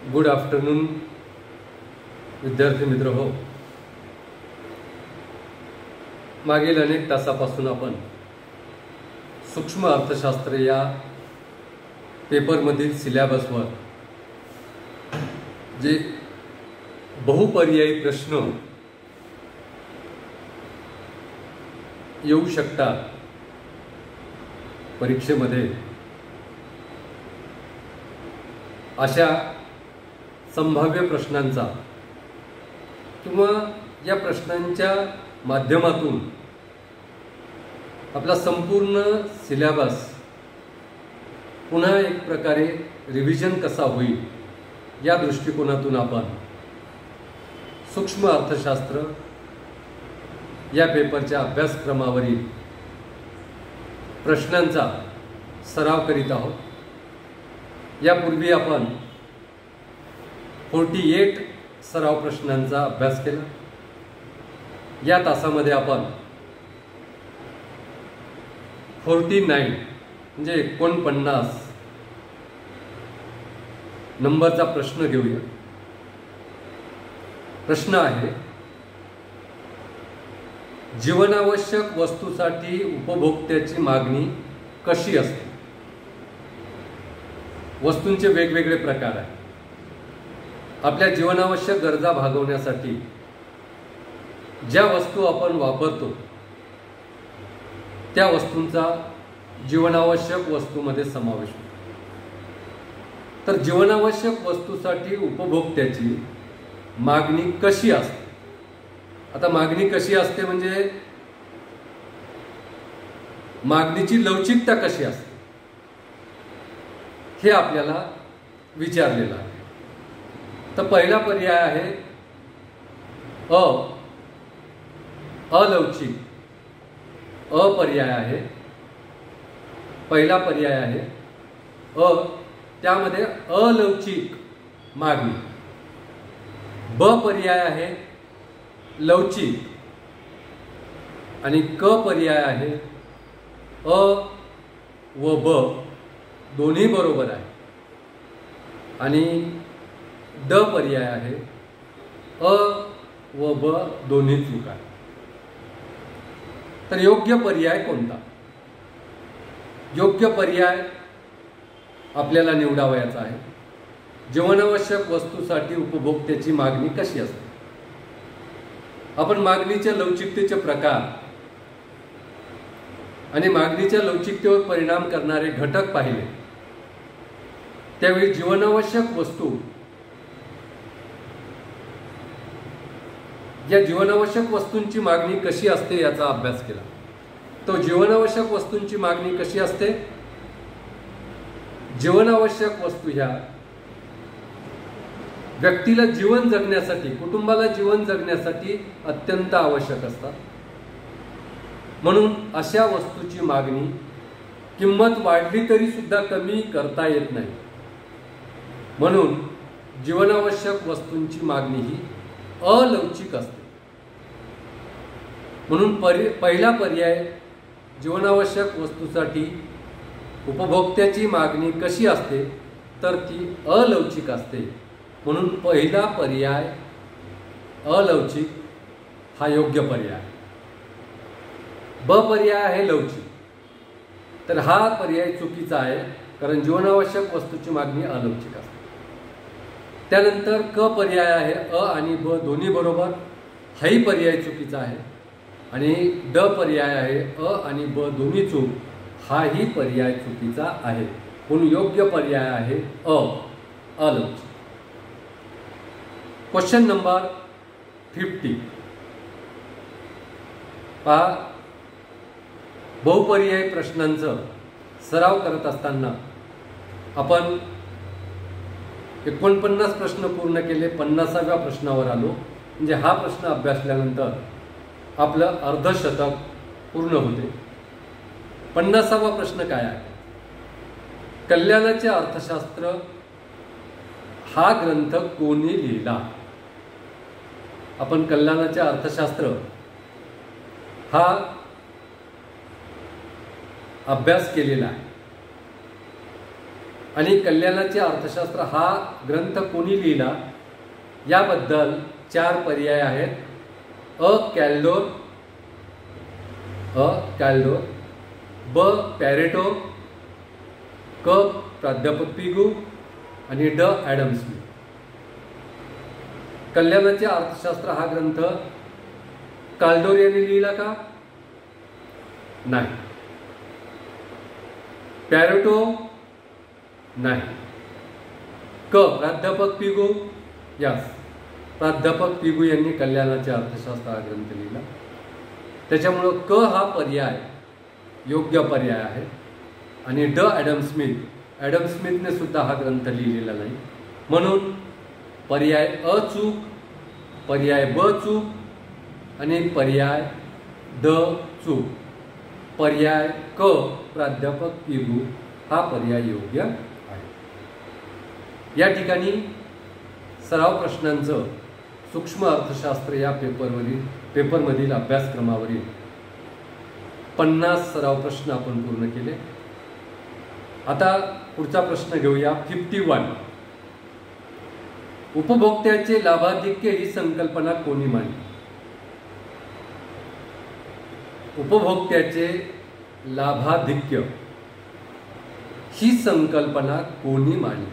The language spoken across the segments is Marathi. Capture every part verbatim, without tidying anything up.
गुड आफ्टरनून विद्यार्थी मित्र हो. मागील अनेक तासापासून आपण सूक्ष्म अर्थशास्त्र या पेपरमधील सिलेबसवर जे बहुपर्यायी प्रश्न येऊ शकतात परीक्षेमध्ये, अशा संभाव्य प्रश्नांचा किंवा या प्रश्नांच्या माध्यमातून आपला संपूर्ण सिलेबस पुन्हा एक प्रकारे रिव्हिजन कसा होईल या दृष्टिकोनातून आपण सूक्ष्म अर्थशास्त्र या पेपरच्या अभ्यासक्रमावरील प्रश्नांचा सराव करीत आहोत. यापूर्वी आपण अडतीस सराव प्रश्नांचा अभ्यास केला. या तासामध्ये आपण उनचाळीस म्हणजे एकोणपन्नास नंबरचा प्रश्न घेऊया. प्रश्न आहे, जीवनावश्यक वस्तूसाठी उपभोक्त्याची मागणी कशी असते? वस्तूंचे वेगवेगळे प्रकार आहेत. आपल्या जीवनावश्यक गरजा भागवण्यासाठी ज्या वस्तू आपण वापरतो त्या वस्तूंचा जीवनावश्यक वस्तूमध्ये समावेश होतो. तर जीवनावश्यक वस्तूसाठी उपभोक्त्याची मागणी कशी असते? आता मागणी कशी असते म्हणजे मागणीची लवचिकता कशी असते हे आपल्याला विचारलेलं आहे. तर पहिला पर्याय आहे अ अलवचिक. अ पर्याय आहे, पहिला पर्याय आहे अ, त्यामध्ये अलवचिक मागणी. ब पर्याय आहे लवचिक आणि क पर्याय आहे अ व ब दोन्ही बरोबर आहे आणि ड पर्याय आहे अ व ब दोन्ही चूक आहे. तर योग्य पर्याय कोणता? योग्य पर्याय आपल्याला निवडावयाचा आहे. जीवनावश्यक वस्तूसाठी उपभोक्त्याची मागणी कशी असते? आपण मागणीच्या लवचिकतेचे प्रकार आणि मागणीच्या लवचिकतेवर परिणाम करणारे घटक पाहिले. त्यावेळी जीवनावश्यक वस्तू या जीवनावश्यक वस्तूंची मागणी कशी असते याचा अभ्यास केला. तो जीवनावश्यक वस्तूंची मागणी कशी असते? जीवनावश्यक वस्तू ह्या व्यक्तीला जीवन जगण्यासाठी, कुटुंबाला जीवन जगण्यासाठी अत्यंत आवश्यक असतात. म्हणून अशा वस्तूची मागणी किंमत वाढली तरी सुद्धा कमी करता येत नाही. म्हणून जीवनावश्यक वस्तूंची मागणी ही अलवचिक असते. म्हणून परि पहिला पर्याय जीवनावश्यक वस्तूसाठी उपभोक्त्याची मागणी कशी असते तर ती अलवचिक असते. म्हणून पहिला पर्याय अलवचिक हा योग्य पर्याय. ब पर्याय आहे लवचिक, तर हा पर्याय चुकीचा आहे कारण जीवनावश्यक वस्तूची मागणी अलवचिक असते. त्यानंतर क पर्याय आहे अ आणि ब दोन्ही बरोबर, हाही पर्याय चुकीचा आहे. आणि ड पर्याय आहे अ आणि ब दोन्ही चूक, हाही पर्याय चुकीचा आहे. म्हणून योग्य पर्याय आहे अ अलवचिक. क्वेश्चन नंबर फिफ्टी पहा. बहुपर्यायी प्रश्नांचं सराव करत असताना आपण एकोणपन्नास प्रश्न पूर्ण केले. पन्नासाव्या प्रश्नावर आलो म्हणजे हा प्रश्न अभ्यासल्यानंतर आपलं अर्धशतक पूर्ण होते. पन्नासावा प्रश्न काय आहे? कल्याणाचे अर्थशास्त्र हा ग्रंथ कोणी लिहिला? आपण कल्याणाचे अर्थशास्त्र हा अभ्यास केलेला आहे. आणि कल्याणाचे अर्थशास्त्र हा ग्रंथ कोणी लिहिला याबद्दल चार पर्याय आहेत. अ कॅल्डोर, अ कॅल्डोर, ब पॅरेटो, क प्राध्यापक पिगू आणि ड ॲडम स्मिथ. कल्याणाचे अर्थशास्त्र हा ग्रंथ कॅल्डोर यांनी लिहिला का? नाही. पॅरेटो नाही. क प्राध्यापक पिगू, यस, प्राध्यापक पिगू यांनी कल्याणाचे अर्थशास्त्र हा ग्रंथ लिहिला. त्याच्यामुळं क हा पर्याय योग्य पर्याय आहे. आणि ड ॲडम स्मिथ, ॲडम स्मिथने सुद्धा हा ग्रंथ लिहिलेला नाही, म्हणून पर्याय अ चूक, पर्याय ब चूक आणि पर्याय ड चूक. पर्याय क प्राध्यापक पिगू हा पर्याय योग्य आहे. या ठिकाणी सराव प्रश्नांचं सूक्ष्म अर्थशास्त्र या पेपरवरील पेपरमधील अभ्यासक्रमावरील पन्नास सराव प्रश्न आपण पूर्ण केले. आता पुढचा प्रश्न घेऊया. Fifty one. उपभोक्त्याचे लाभाधिक्य ही संकल्पना कोणी मांडली? उपभोक्त्याचे लाभाधिक्य ही संकल्पना कोणी मांडली?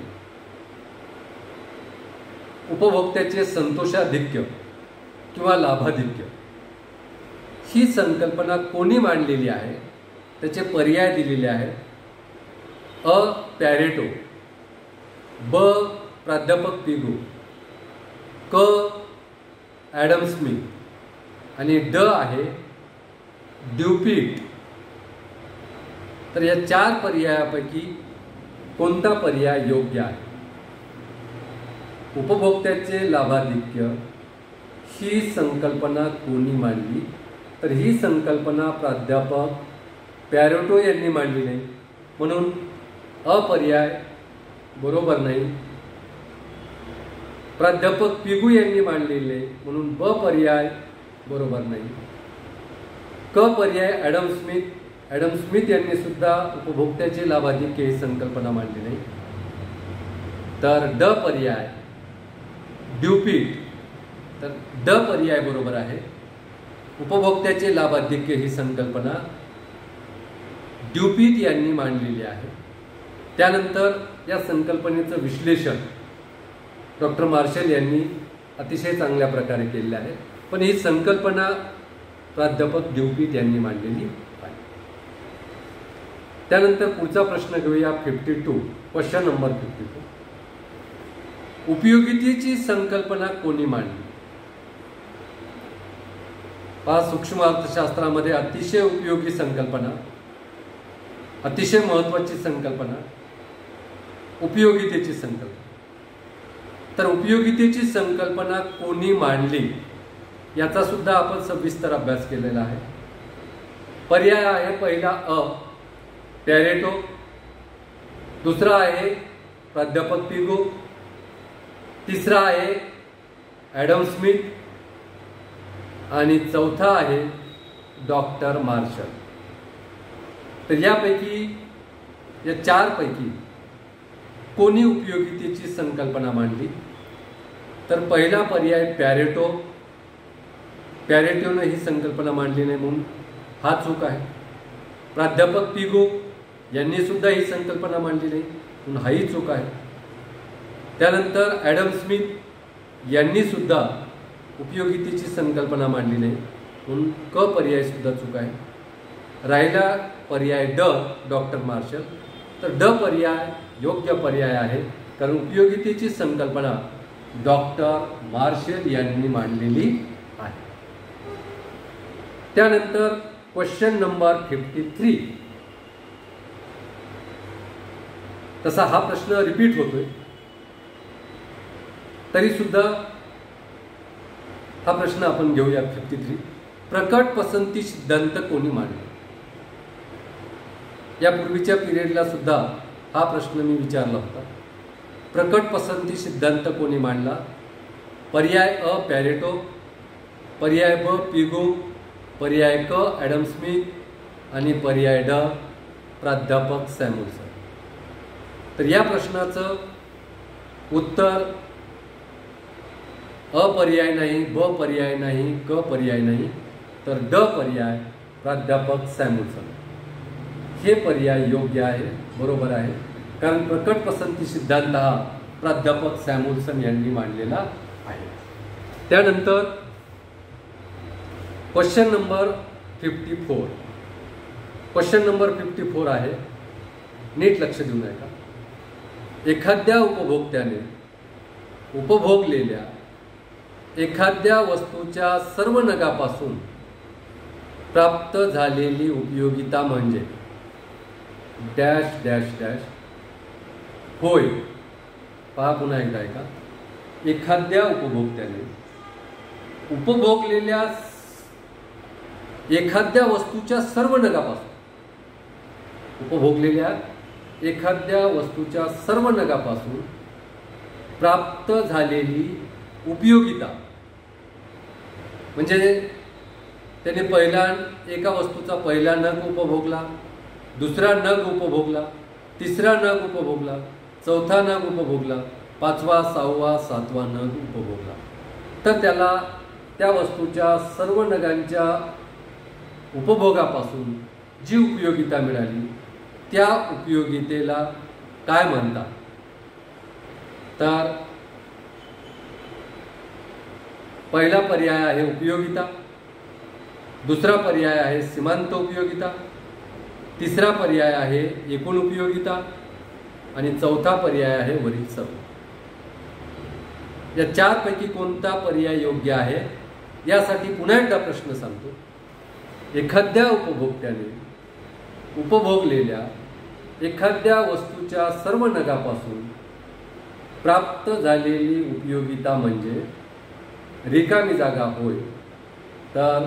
उपभोक्त्याचे संतोषाधिक्य किंवा लाभाधिक्य ही संकल्पना कोणी मांडलेली आहे? त्याचे पर्याय दिलेले आहेत. अ पॅरेटो, ब प्राध्यापक पिगू, क ॲडम स्मिथ आणि ड आहे ड्युपिट. तर या चार पर्यायापैकी कोणता पर्याय योग्य आहे? उपभोक्त्याचे लाभाधिक्य ही संकल्पना कोणी मांडली? तर ही संकल्पना प्राध्यापक पॅरेटो यांनी मांडली नाही, म्हणून अपर्याय बरोबर नाही. प्राध्यापक पिगू यांनी मांडलेले म्हणून ब पर्याय बरोबर नाही. क पर्याय ॲडम स्मिथ, ॲडम स्मिथ यांनी सुद्धा उपभोक्त्याचे लाभाधिक्य ही संकल्पना मांडली नाही. तर ड पर्याय ड्युपिट, तर ड पर्याय बरोबर आहे. उपभोक्त्याचे लाभाधिक्य ही संकल्पना ड्युपिट यांनी मांडलेली आहे. त्यानंतर या संकल्पनेचं विश्लेषण डॉक्टर मार्शल यांनी अतिशय चांगल्या प्रकारे केलेलं आहे, पण ही संकल्पना प्राध्यापक ड्युपिट यांनी मांडलेली आहे. त्यानंतर पुढचा प्रश्न घेऊया. Fifty two, question number fifty two. उपयोगितेची संकल्पना कोणी मांडली? पहा, सूक्ष्म अर्थशास्त्रामध्ये अतिशय उपयोगी संकल्पना, अतिशय महत्त्वाची संकल्पना उपयोगितेची संकल्पना. तर उपयोगितेची संकल्पना कोणी मांडली याचा सुद्धा आपण सविस्तर अभ्यास केलेला आहे. पर्याय आहे पहिला अ पॅरेटो, दुसरा आहे प्राध्यापक पिगू, तिसरा आहे ॲडम स्मिथ आणि चौथा आहे डॉक्टर मार्शल. तर यापैकी या चारपैकी कोणी उपयोगितेची संकल्पना मांडली? तर पहिला पर्याय पॅरेटो, पॅरेटोने ही संकल्पना मांडली नाही म्हणून हा चूक आहे. प्राध्यापक पिगू यांनी सुद्धा ही संकल्पना मांडली नाही म्हणून हाही चूक आहे. त्यानंतर ॲडम स्मिथ यांनी सुद्धा उपयोगितेची संकल्पना मांडली नाही म्हणून क पर्याय सुद्धा चूक आहे. राहिला पर्याय ड डॉक्टर मार्शल. तर ड पर्याय योग्य पर्याय आहे, कारण उपयोगितेची संकल्पना डॉक्टर मार्शल यांनी मांडलेली आहे. त्यानंतर क्वेश्चन नंबर फिफ्टी थ्री. तसा हा प्रश्न रिपीट होतोय, तरी सुद्धा हा प्रश्न आपण घेऊया. Fifty three. प्रकट पसंती सिद्धांत कोणी मांडला? यापूर्वीच्या पिरियडला सुद्धा हा प्रश्न मी विचारला होता. प्रकट पसंती सिद्धांत कोणी मांडला? पर्याय अ पॅरेटो, पर्याय ब पिगू, पर्याय क ॲडम स्मिथ आणि पर्याय ड प्राध्यापक सॅम्युएल्सन. तर तर या प्रश्नाचं उत्तर अ पर्याय नाही, ब पर्याय नाही, क पर्याय नाही, तर ड पर्याय प्राध्यापक सॅम्युअल्सन हे पर्याय योग्य आहे, बरोबर आहे. कारण प्रकट पसंती सिद्धांत हा प्राध्यापक सॅम्युअल्सन यांनी मांडलेला आहे. त्यानंतर question number fifty four question number fifty four आहे, नीट लक्ष देऊन ऐका. एखाद्या उपभोक्त्याने उपभोगलेल्या एखाद्या वस्तूच्या सर्व नगापासून प्राप्त झालेली उपयोगिता म्हणजे डॅश डॅश डॅश होय. पहा पुन्हा एकदा ऐका. एखाद्या उपभोक्त्याने उपभोगलेल्या एखाद्या वस्तूच्या सर्व नगापासून उपभोगलेल्या एखाद्या वस्तूच्या सर्व नगापासून प्राप्त झालेली उपयोगिता म्हणजे त्याने पहिला एका वस्तूचा पहिला नग उपभोगला, दुसरा नग उपभोगला, तिसरा नग उपभोगला, चौथा नग उपभोगला, पाचवा, सहावा, सातवा नग उपभोगला, तर त्याला त्या वस्तूच्या सर्व नगांच्या उपभोगापासून जी उपयोगिता मिळाली त्या उपयोगितेला काय म्हणतात? तर पहिला पर्याय आहे उपयोगिता, दुसरा पर्याय आहे सीमांत उपयोगिता, तिसरा पर्याय आहे एकूण उपयोगिता आणि चौथा पर्याय आहे वरील सर्व. या चारपैकी कोणता पर्याय योग्य आहे यासाठी पुन्हा एकदा प्रश्न सांगतो. एखाद्या उपभोक्त्याने उपभोगलेल्या एखाद्या वस्तूच्या सर्व नगापासून प्राप्त झालेली उपयोगिता म्हणजे रिकामी जागा होय. तर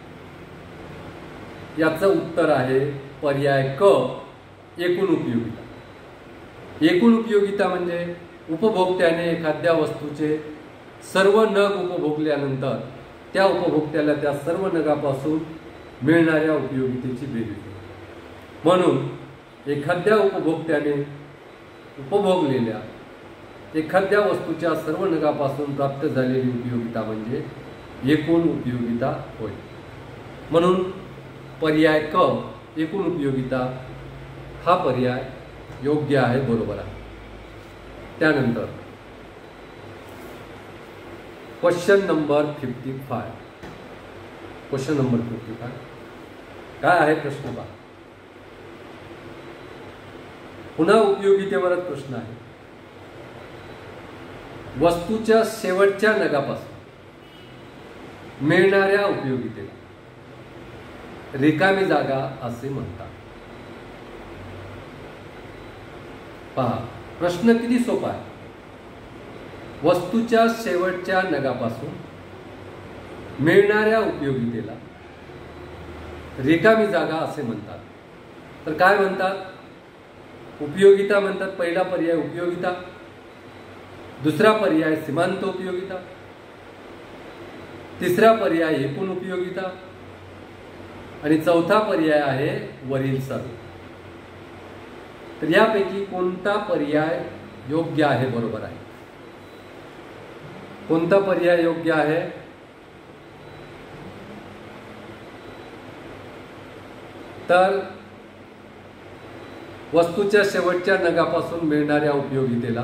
याचं उत्तर आहे पर्याय क, एकूण उपयोगिता. एकूण उपयोगिता म्हणजे उपभोक्त्याने एखाद्या वस्तूचे सर्व नग उपभोगल्यानंतर त्या उपभोक्त्याला त्या सर्व नगापासून मिळणाऱ्या उपयोगितेची बेरीज. म्हणून एखाद्या उपभोक्त्याने उपभोगलेल्या एखाद्या वस्तूच्या सर्व नगापासून प्राप्त झालेली उपयोगिता म्हणजे एकूण उपयोगिता होय. म्हणून पर्याय क, एकूण उपयोगिता हा पर्याय योग्य आहे, बरोबर आहे. त्यानंतर question number fifty five question number fifty five काय आहे प्रश्न पहा. पुन्हा उपयोगितेवरच प्रश्न आहे. वस्तूच्या शेवटच्या नगापासून मिळणाऱ्या उपयोगितेला रिकामी जागा असे म्हणतात. पहा प्रश्न किती सोपा आहे. वस्तूच्या शेवटच्या नगापासून मिळणाऱ्या उपयोगितेला रिकामी जागा असे म्हणतात. तर काय म्हणतात? उपयोगिता म्हणतात. पहिला पर्याय उपयोगिता, दुसरा पर्याय सीमांत उपयोगिता, तिसरा पर्याय एकूण उपयोगिता आणि चौथा पर्याय आहे वरील सर्व. तर यापैकी कोणता पर्याय योग्य आहे, बरोबर आहे? कोणता पर्याय योग्य आहे? तर वस्तूच्या शेवटच्या नगापासून मिळणाऱ्या उपयोगितेला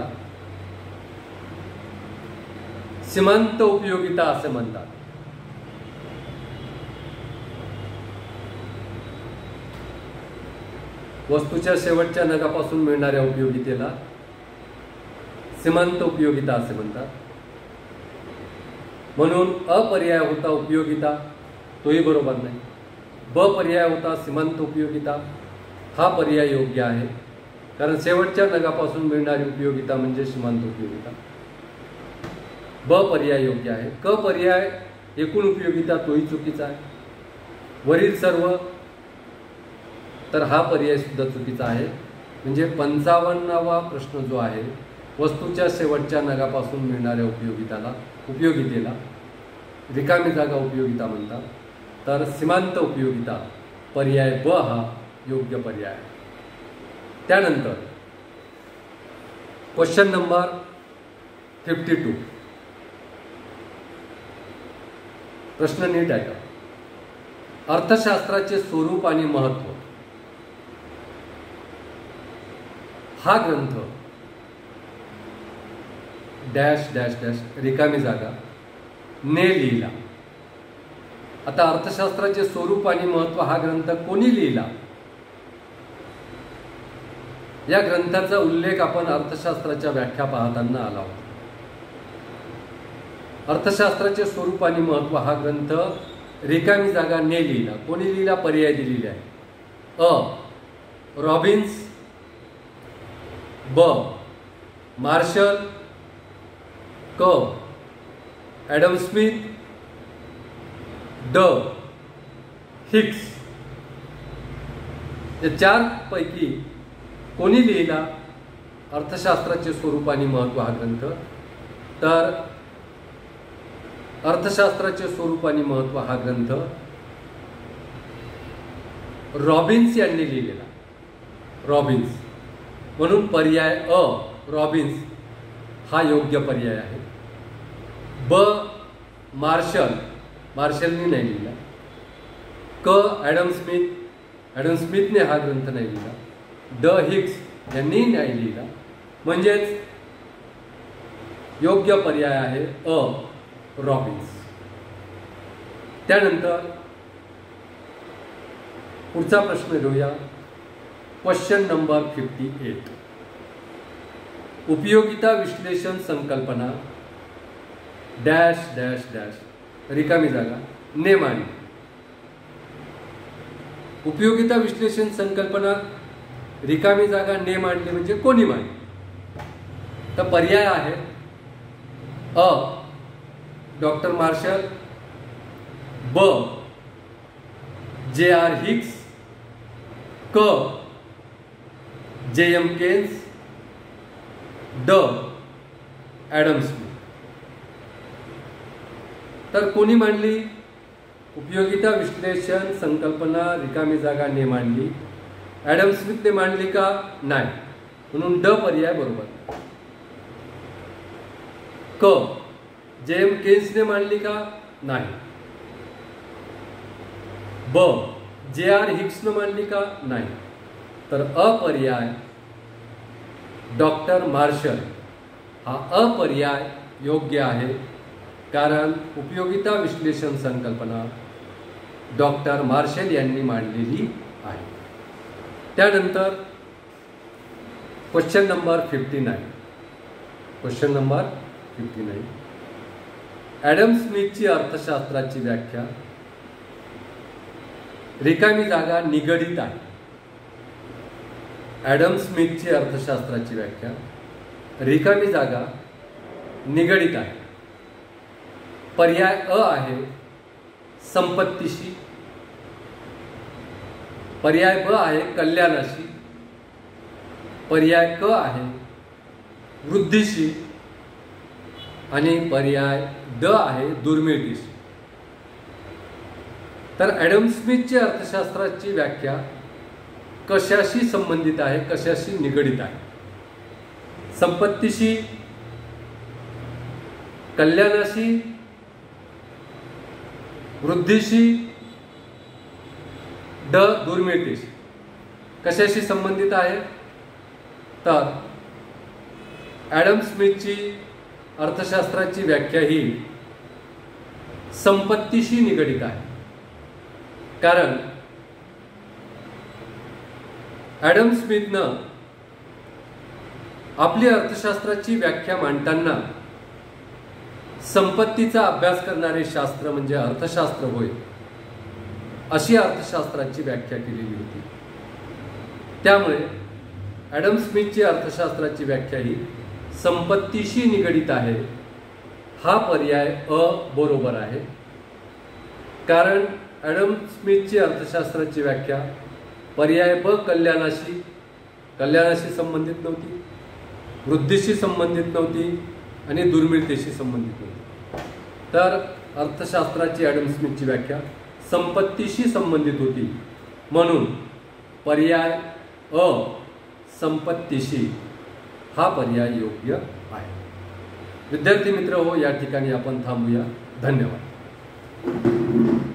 सीमांत उपयोगिता असे म्हणतात. वस्तूच्या शेवटच्या नगापासून मिळणाऱ्या उपयोगितेला सीमांत उपयोगिता असे म्हणतात. म्हणून अ पर्याय होता उपयोगिता, तोही बरोबर नाही. ब पर्याय होता सीमांत उपयोगिता, हा पर्याय योग्य आहे. कारण शेवटच्या नगापासून मिळणारी उपयोगिता म्हणजे सीमांत उपयोगिता. ब पर्याय योग्य आहे. क पर्याय एकूण उपयोगिता, तोही चुकीचा आहे. वरील सर्व, तर हा पर्याय सुद्धा चुकीचा आहे. म्हणजे पंचावन्नावा प्रश्न जो आहे, वस्तूच्या शेवटच्या नगापासून मिळणाऱ्या उपयोगिताला उपयोगितेला रिकामी जागा उपयोगिता म्हणतात. तर सीमांत उपयोगिता पर्याय ब हा योग्य पर्याय आहे. त्यानंतर क्वेश्चन नंबर फिफ्टी टू, प्रश्न नीट आहे का? अर्थशास्त्राचे स्वरूप आणि महत्त्व हा ग्रंथ डॅश डॅश डॅश रिकामी जागा ने लिहिला. आता अर्थशास्त्राचे स्वरूप आणि महत्त्व हा ग्रंथ कोणी लिहिला? या ग्रंथाचा उल्लेख आपण अर्थशास्त्राच्या व्याख्या पाहताना आला होता. अर्थशास्त्राचे स्वरूप आणि महत्त्व हा ग्रंथ रिकामी जागा ने लिहिला. कोणी लिहिला? पर्याय दिलेले आहे. अ रॉबिन्स, ब मार्शल, क ॲडम स्मिथ, ड हिक्स. या चार पैकी कोणी लिहिला अर्थशास्त्राचे स्वरूप आणि महत्त्व हा ग्रंथ? तर अर्थशास्त्राचे स्वरूप आणि महत्त्व हा ग्रंथ रॉबिन्स यांनी लिहिलेला. रॉबिन्स, म्हणून पर्याय अ रॉबिन्स हा योग्य पर्याय आहे. ब मार्शल, मार्शलनी नाही लिहिला. क ॲडम स्मिथ, ॲडम स्मिथने हा ग्रंथ नाही लिहिला. ड हिक्स यांनी नाही लिहिला. म्हणजेच योग्य पर्याय आहे अ रॉबिन्स. त्यानंतर पुढचा प्रश्न घेऊया. क्वेश्चन नंबर फिफ्टी एट, उपयोगिता विश्लेषण संकल्पना डॅश डॅश डॅश रिकामी जागा ने मांडली. उपयोगिता विश्लेषण संकल्पना रिकामी जागा ने मांडली म्हणजे कोणी मांडली? तर पर्याय आहे अ डॉक्टर मार्शल, ब जे आर हिक्स, क जे एम केन्स, ड ॲडम स्मिथ. तर कोणी मांडली उपयोगिता विश्लेषण संकल्पना रिकामी जागा ने मांडली? ॲडम स्मिथने मांडली का? नाही. म्हणून ड पर्याय बरोबर. क जे एम केन्सने मांडली का? नाही. ब जे आर हिक्सने मांडली का? नाही. तर अ पर्याय डॉक्टर मार्शल हा अ पर्याय योग्य आहे. कारण उपयोगिता विश्लेषण संकल्पना डॉक्टर मार्शल यांनी मांडलेली आहे. त्यानंतर question number fifty nine, question number fifty nine, Adam स्मिथची अर्थशास्त्राची व्याख्या रिकामी जागा निगडित आहे. ॲडम स्मिथची अर्थशास्त्राची व्याख्या रिकामी जागा निगडित आहे. पर्याय अ आहे संपत्तीशी, पर्याय ब आहे कल्याणाशी, पर्याय क आहे वृद्धीशी आणि पर्याय ड आहे दुर्मिळतेशी. तर ॲडम स्मिथची अर्थशास्त्राची व्याख्या कशाशी संबंधित आहे, कशाशी निगडित आहे? संपत्तीशी, कल्याणाशी, वृद्धीशी, ड दुर्मिळतेशी. कशाशी संबंधित आहे? तर ॲडम स्मिथची अर्थशास्त्राची व्याख्या ही संपत्तीशी निगडित आहे. कारण ॲडम स्मिथनं आपली अर्थशास्त्राची व्याख्या मांडताना संपत्तीचा अभ्यास करणारे शास्त्र म्हणजे अर्थशास्त्र होय अशी अर्थशास्त्राची व्याख्या केलेली होती. त्यामुळे ॲडम स्मिथची अर्थशास्त्राची व्याख्या ही संपत्तीशी निगडित आहे. हा पर्याय अ बरोबर आहे. कारण ॲडम स्मिथची अर्थशास्त्राची व्याख्या पर्याय ब कल्याणाशी कल्याणाशी संबंधित नव्हती, वृद्धीशी संबंधित नव्हती आणि दुर्मिळतेशी संबंधित नव्हती. तर अर्थशास्त्राची ॲडम स्मिथची व्याख्या संपत्तीशी संबंधित होती. म्हणून पर्याय अ संपत्तीशी हा पर्याय योग्य आहे. विद्यार्थी मित्र हो, या ठिकाणी आपण थांबूया. धन्यवाद.